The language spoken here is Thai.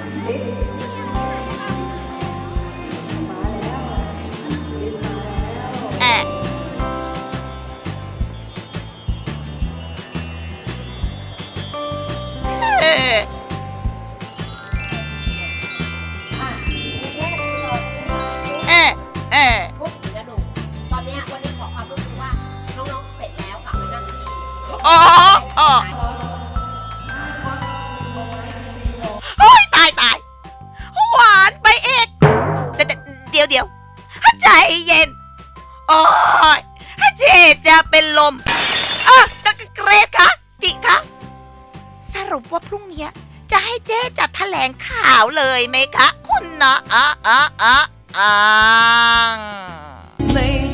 โอ้ยตายหวานไปเอกเดี๋ยวใจเย็นโอ้ยเจจะเป็นลมเกรดคะจิคะสรุปว่าพรุ่งนี้จะให้เจ๊จัดแถลงข่าวเลยไหมคะคุณนะไม่